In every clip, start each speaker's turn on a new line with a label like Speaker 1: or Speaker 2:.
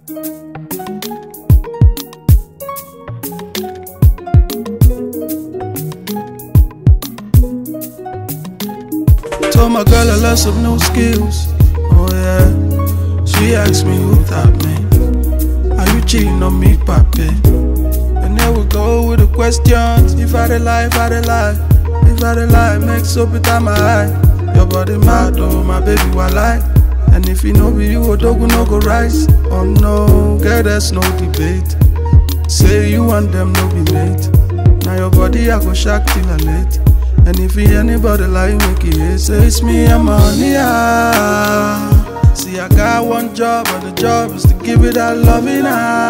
Speaker 1: Told my girl I learned some new skills. Oh yeah. She asked me who that mean. Are you cheating on me, papi? And there we go with the questions. If I dey lie, if I dey lie, if I dey lie, make soap it out my eye. Your body mad, oh my baby, why lie? And if you know be you, Odogu no go rise. Oh no, girl, there's no debate. Say you want them, no be mate. Now your body, I go shock till I late. And if you anybody like make it hate, say it's me, I'm on the eye. See, I got one job, and the job is to give it that loving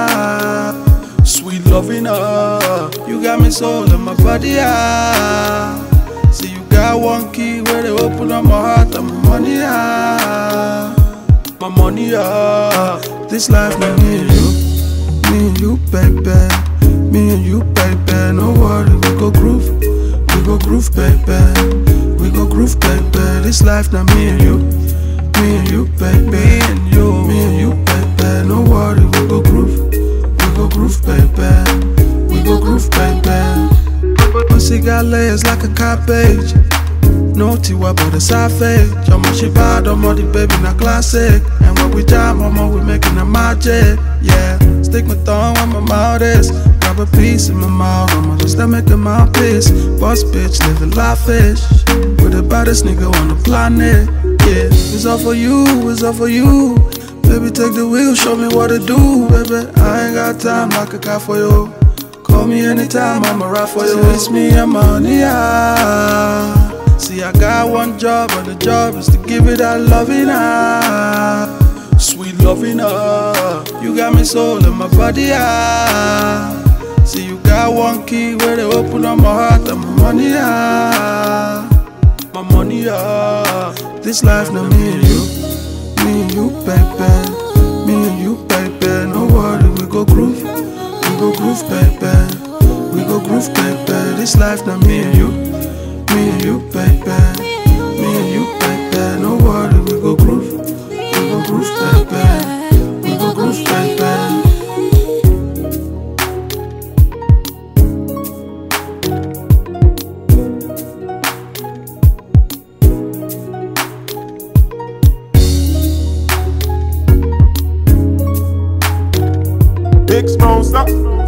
Speaker 1: her. Sweet loving her. You got me soul in my body, ah. See, you got one key where they open up my heart and my money, ah. My money, ah. This life, not me and you. Me and you, baby. Me and you, baby. No worry, we go groove. We go groove, baby. We go groove, baby. This life, not me and you. Me and you, baby. Me and you. Me and you, baby. No worry, we go groove. We go groove, baby. We go groove, baby. Pussy got layers like a cabbage. No tiwa but a savage. I'm on she bad, I'm on the baby, not classic. And when we jam, I'm on we making a magic. Yeah, stick my tongue where my mouth is. Grab a piece in my mouth, I'm on just make a mouthpiece. Boss bitch, living lavish. With the baddest nigga on the planet. Yeah, it's all for you, it's all for you. Baby, take the wheel, show me what to do. Baby, I ain't got time like a car for you. Call me anytime, I'ma ride for you. It's me, I'm on the eye. See, I got one job, and the job is to give it that loving her. Sweet loving her. You got me soul in my body, ah. See, you got one key where they open up my heart and my money, ah. My money, ah. This life, not me and you. Me and you, baby. Me and you, baby. No worry, we go groove. We go groove, baby. We go groove, baby. This life, not me and you. Me and you, baby. Me and you, baby. No worry, we go groove. We go groove, baby. We go groove, baby.
Speaker 2: Big Smosa.